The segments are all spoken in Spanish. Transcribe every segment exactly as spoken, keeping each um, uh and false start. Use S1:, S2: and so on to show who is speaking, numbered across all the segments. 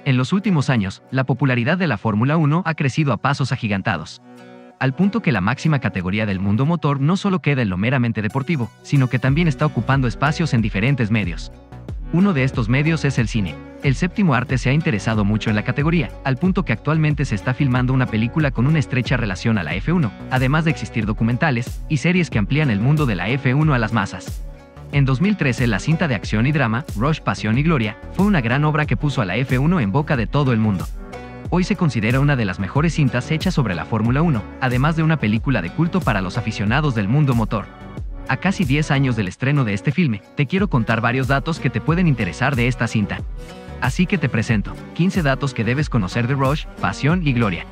S1: En los últimos años, la popularidad de la Fórmula uno ha crecido a pasos agigantados, al punto que la máxima categoría del mundo motor no solo queda en lo meramente deportivo, sino que también está ocupando espacios en diferentes medios. Uno de estos medios es el cine. El séptimo arte se ha interesado mucho en la categoría, al punto que actualmente se está filmando una película con una estrecha relación a la F uno, además de existir documentales y series que amplían el mundo de la F uno a las masas. En dos mil trece, la cinta de acción y drama, Rush, Pasión y Gloria, fue una gran obra que puso a la F uno en boca de todo el mundo. Hoy se considera una de las mejores cintas hechas sobre la Fórmula uno, además de una película de culto para los aficionados del mundo motor. A casi diez años del estreno de este filme, te quiero contar varios datos que te pueden interesar de esta cinta. Así que te presento quince datos que debes conocer de Rush, Pasión y Gloria.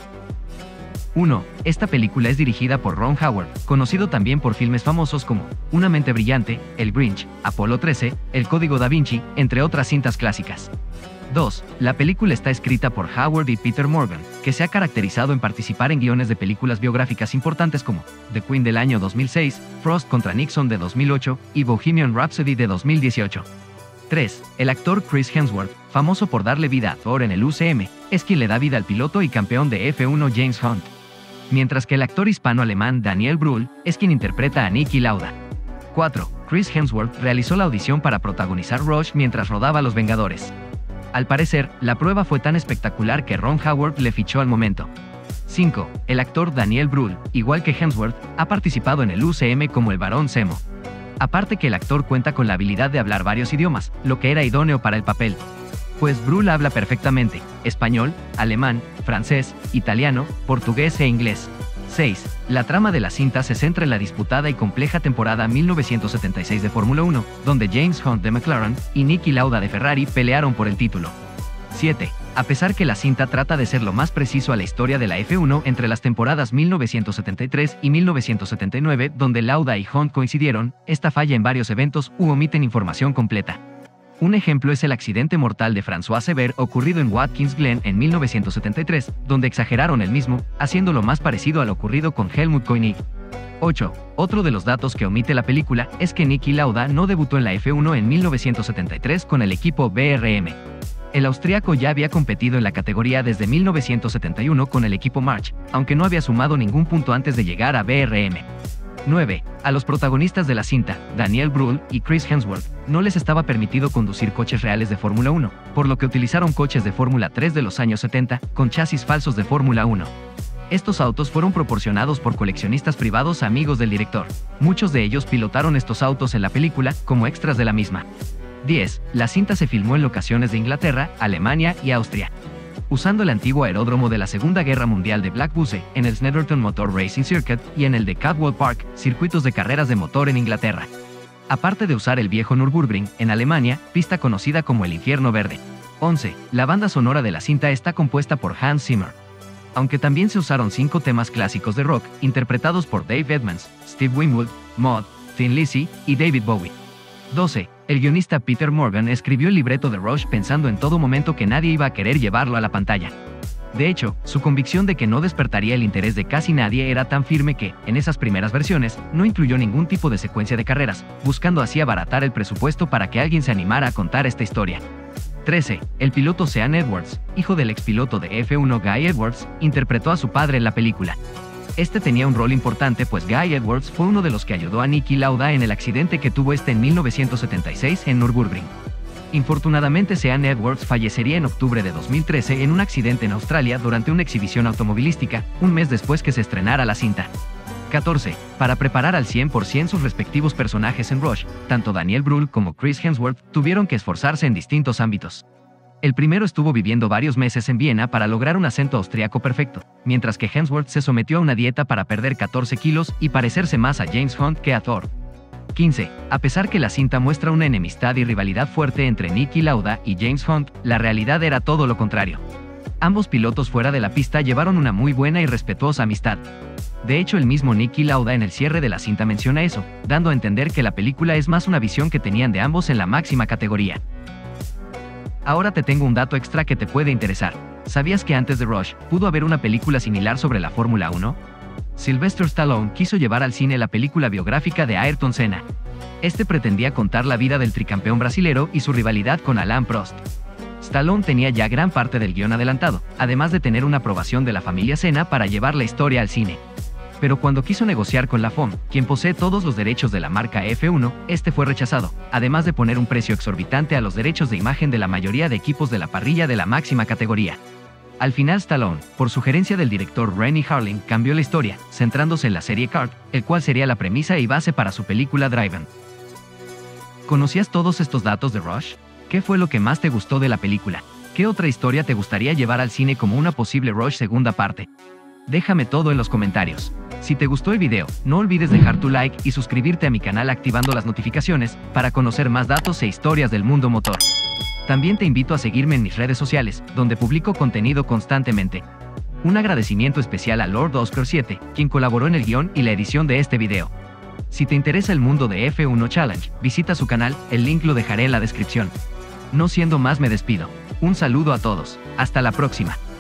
S1: uno. Esta película es dirigida por Ron Howard, conocido también por filmes famosos como Una mente brillante, El Grinch, Apolo trece, El Código Da Vinci, entre otras cintas clásicas. dos. La película está escrita por Howard y Peter Morgan, que se ha caracterizado en participar en guiones de películas biográficas importantes como The Queen del año dos mil seis, Frost contra Nixon de dos mil ocho y Bohemian Rhapsody de dos mil dieciocho. tres. El actor Chris Hemsworth, famoso por darle vida a Thor en el U C M, es quien le da vida al piloto y campeón de F uno James Hunt, mientras que el actor hispano-alemán Daniel Brühl es quien interpreta a Niki Lauda. cuatro. Chris Hemsworth realizó la audición para protagonizar Rush mientras rodaba Los Vengadores. Al parecer, la prueba fue tan espectacular que Ron Howard le fichó al momento. cinco. El actor Daniel Brühl, igual que Hemsworth, ha participado en el U C M como el Barón Zemo. Aparte que el actor cuenta con la habilidad de hablar varios idiomas, lo que era idóneo para el papel, pues Brühl habla perfectamente español, alemán, francés, italiano, portugués e inglés. seis. La trama de la cinta se centra en la disputada y compleja temporada mil novecientos setenta y seis de Fórmula uno, donde James Hunt de McLaren y Niki Lauda de Ferrari pelearon por el título. siete. A pesar que la cinta trata de ser lo más preciso a la historia de la F uno entre las temporadas mil novecientos setenta y tres y mil novecientos setenta y nueve, donde Lauda y Hunt coincidieron, esta falla en varios eventos u omiten información completa. Un ejemplo es el accidente mortal de François Sever ocurrido en Watkins Glen en mil novecientos setenta y tres, donde exageraron el mismo, haciéndolo más parecido a lo ocurrido con Helmut Koenig. ocho. Otro de los datos que omite la película es que Niki Lauda no debutó en la F uno en mil novecientos setenta y tres con el equipo B R M. El austriaco ya había competido en la categoría desde mil novecientos setenta y uno con el equipo March, aunque no había sumado ningún punto antes de llegar a B R M. nueve. A los protagonistas de la cinta, Daniel Brühl y Chris Hemsworth, no les estaba permitido conducir coches reales de Fórmula uno, por lo que utilizaron coches de Fórmula tres de los años setenta, con chasis falsos de Fórmula uno. Estos autos fueron proporcionados por coleccionistas privados amigos del director. Muchos de ellos pilotaron estos autos en la película, como extras de la misma. diez. La cinta se filmó en locaciones de Inglaterra, Alemania y Austria, usando el antiguo aeródromo de la Segunda Guerra Mundial de Blackbushe, en el Snetterton Motor Racing Circuit y en el de Cadwell Park, circuitos de carreras de motor en Inglaterra. Aparte de usar el viejo Nürburgring, en Alemania, pista conocida como el Infierno Verde. once. La banda sonora de la cinta está compuesta por Hans Zimmer, aunque también se usaron cinco temas clásicos de rock, interpretados por Dave Edmunds, Steve Winwood, Mod, Thin Lizzy y David Bowie. doce. El guionista Peter Morgan escribió el libreto de Rush pensando en todo momento que nadie iba a querer llevarlo a la pantalla. De hecho, su convicción de que no despertaría el interés de casi nadie era tan firme que, en esas primeras versiones, no incluyó ningún tipo de secuencia de carreras, buscando así abaratar el presupuesto para que alguien se animara a contar esta historia. trece. El piloto Sean Edwards, hijo del expiloto de F uno Guy Edwards, interpretó a su padre en la película. Este tenía un rol importante pues Guy Edwards fue uno de los que ayudó a Niki Lauda en el accidente que tuvo este en mil novecientos setenta y seis en Nürburgring. Infortunadamente, Sean Edwards fallecería en octubre de dos mil trece en un accidente en Australia durante una exhibición automovilística, un mes después que se estrenara la cinta. catorce. Para preparar al cien por ciento sus respectivos personajes en Rush, tanto Daniel Brühl como Chris Hemsworth tuvieron que esforzarse en distintos ámbitos. El primero estuvo viviendo varios meses en Viena para lograr un acento austriaco perfecto, mientras que Hemsworth se sometió a una dieta para perder catorce kilos y parecerse más a James Hunt que a Thor. quince. A pesar que la cinta muestra una enemistad y rivalidad fuerte entre Niki Lauda y James Hunt, la realidad era todo lo contrario. Ambos pilotos fuera de la pista llevaron una muy buena y respetuosa amistad. De hecho, el mismo Niki Lauda en el cierre de la cinta menciona eso, dando a entender que la película es más una visión que tenían de ambos en la máxima categoría. Ahora te tengo un dato extra que te puede interesar. ¿Sabías que antes de Rush, pudo haber una película similar sobre la Fórmula uno? Sylvester Stallone quiso llevar al cine la película biográfica de Ayrton Senna. Este pretendía contar la vida del tricampeón brasilero y su rivalidad con Alain Prost. Stallone tenía ya gran parte del guión adelantado, además de tener una aprobación de la familia Senna para llevar la historia al cine. Pero cuando quiso negociar con la F O M, quien posee todos los derechos de la marca F uno, este fue rechazado, además de poner un precio exorbitante a los derechos de imagen de la mayoría de equipos de la parrilla de la máxima categoría. Al final Stallone, por sugerencia del director Renny Harlin, cambió la historia, centrándose en la serie Kart, el cual sería la premisa y base para su película Driven. ¿Conocías todos estos datos de Rush? ¿Qué fue lo que más te gustó de la película? ¿Qué otra historia te gustaría llevar al cine como una posible Rush segunda parte? Déjame todo en los comentarios. Si te gustó el video, no olvides dejar tu like y suscribirte a mi canal activando las notificaciones para conocer más datos e historias del mundo motor. También te invito a seguirme en mis redes sociales, donde publico contenido constantemente. Un agradecimiento especial a Lord Oscar siete, quien colaboró en el guión y la edición de este video. Si te interesa el mundo de F uno Challenge, visita su canal, el link lo dejaré en la descripción. No siendo más me despido. Un saludo a todos. Hasta la próxima.